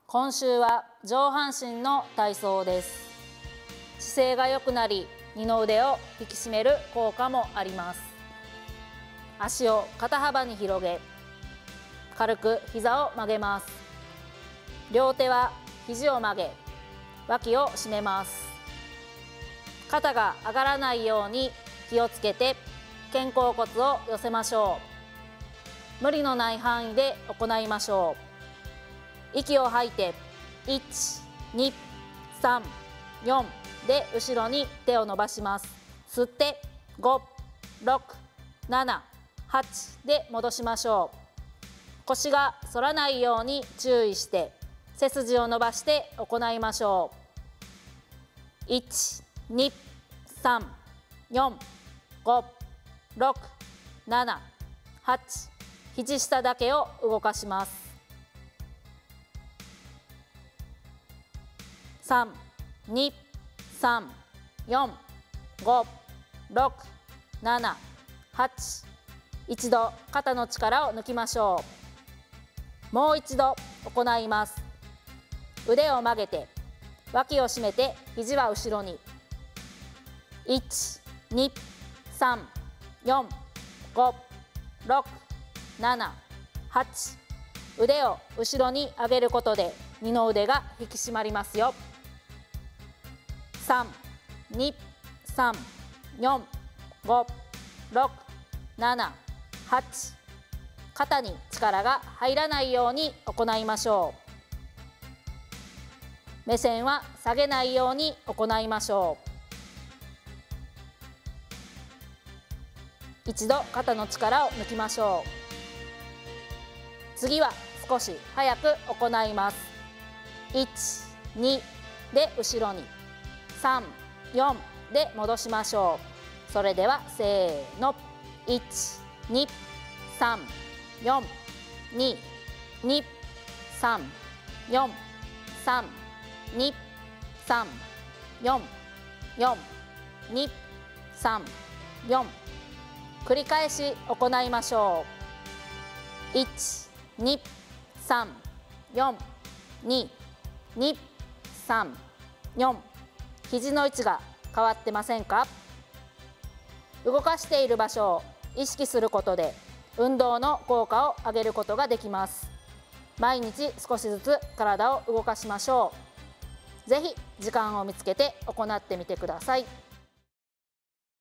今週は上半身の体操です。姿勢が良くなり、二の腕を引き締める効果もあります。足を肩幅に広げ、軽く膝を曲げます。両手は肘を曲げ、脇を締めます。肩が上がらないように気をつけて肩甲骨を寄せましょう。無理のない範囲で行いましょう。息を吐いて1、2、3、4で後ろに手を伸ばします。吸って5、6、7、8で戻しましょう。腰が反らないように注意して背筋を伸ばして行いましょう。1、2、3、4、5、6、7、8、肘下だけを動かします。3、2、3、4、5、6、7、8、一度肩の力を抜きましょう。もう一度行います。腕を曲げて脇を締めて肘は後ろに。1、2、3、4、5、6、7、8。腕を後ろに上げることで二の腕が引き締まりますよ。3、2、3、4、5、6、7、8。肩に力が入らないように行いましょう。目線は下げないように行いましょう。一度肩の力を抜きましょう。次は少し早く行います。1、2で後ろに、3、4で戻しましょう。それではせーの、1、2、3、4、2、2、3、4、3、2、3、4、4、2、3、4。繰り返し行いましょう。1、2、3、4、2、2、3、4。肘の位置が変わってませんか？動かしている場所を意識することで運動の効果を上げることができます。毎日少しずつ体を動かしましょう。ぜひ時間を見つけて行ってみてください。